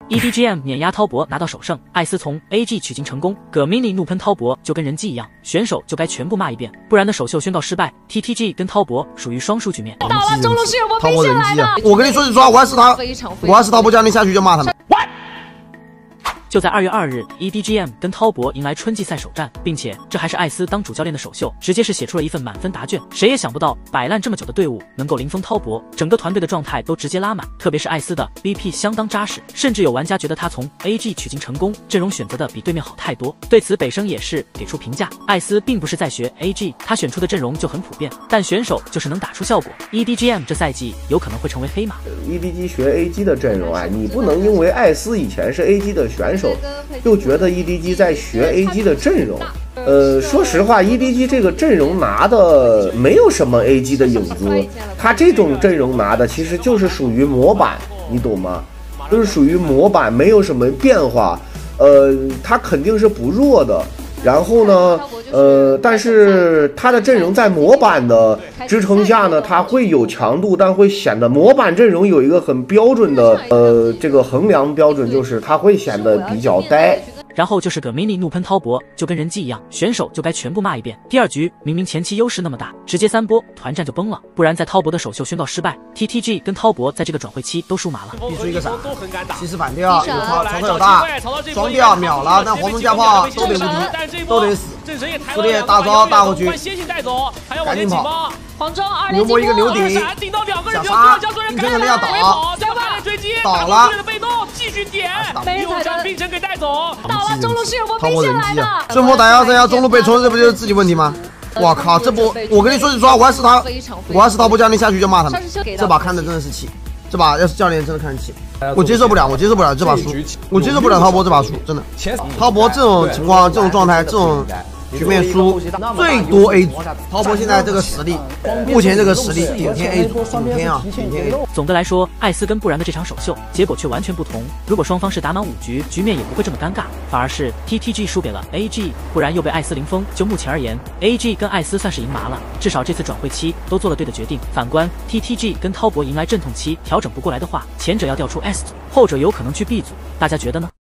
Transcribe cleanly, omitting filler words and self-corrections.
EDGM 碾压滔博拿到首胜，艾斯从 AG 取经成功，葛 mini 怒喷滔博就跟人机一样，选手就该全部骂一遍，不然的首秀宣告失败。TTG 跟滔博属于双输局面。 打了中路是有波飞线来的， 我跟你说实话，我要是他，滔博将你下去就骂他们。 就在2月2日 ，EDGM 跟滔博迎来春季赛首战，并且这还是艾斯当主教练的首秀，直接是写出了一份满分答卷。谁也想不到，摆烂这么久的队伍能够零封滔博，整个团队的状态都直接拉满。特别是艾斯的 BP 相当扎实，甚至有玩家觉得他从 AG 取经成功，阵容选择的比对面好太多。对此，北生也是给出评价，艾斯并不是在学 AG， 他选出的阵容就很普遍，但选手就是能打出效果。EDGM 这赛季有可能会成为黑马。 EDG 学 AG 的阵容啊，你不能因为艾斯以前是 AG 的选手，又觉得 EDG 在学 AG 的阵容。说实话 ，EDG 这个阵容拿的没有什么 AG 的影子，他这种阵容拿的其实就是属于模板，你懂吗？就是属于模板，没有什么变化。他肯定是不弱的。然后呢，但是他的阵容在模板的支撑下呢，它会有强度，但会显得模板阵容有一个很标准的这个衡量标准，就是它会显得比较呆。 然后就是葛 mini 怒喷滔博，就跟人机一样，选手就该全部骂一遍。第二局明明前期优势那么大，直接3波团战就崩了，不然在滔博的首秀宣告失败。TTG 跟滔博在这个转会期都输麻了。 必出一个闪，其实反掉，有超超有大，双掉秒了，但黄蜂加炮都得无敌，都得死。苏烈大招大过去，赶紧跑。 黄忠牛魔一个牛顶，小杀，冰城可能要倒，倒了， 继续点，又将冰城给带走，倒了中路是有波飞线来的， 顺风打123要中路被冲，这不就是自己问题吗？我靠，这波我跟你说实话，我要是滔博教练下去就骂他们，这把看的真的是气，这把要是教练真的看得气，我接受不了这把输，我接受不了滔博这把输，真的，滔博这种情况、这种状态、这种局面输最多 A 组，滔博现在这个实力，目前这个实力顶天 A 组，顶天啊，顶天 A 组。 总的来说，艾斯跟不然的这场首秀结果却完全不同。如果双方是打满5局，局面也不会这么尴尬，反而是 TTG 输给了 AG， 不然又被艾斯零封。就目前而言 ，AG 跟艾斯算是赢麻了，至少这次转会期都做了对的决定。反观 TTG 跟滔博迎来阵痛期，调整不过来的话，前者要调出 S 组，后者有可能去 B 组，大家觉得呢？